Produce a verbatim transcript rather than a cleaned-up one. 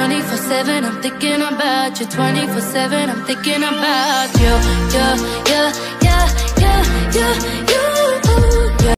twenty-four seven, I'm thinking about you. twenty-four seven, I'm thinking about you. You, you, you, you, you, you.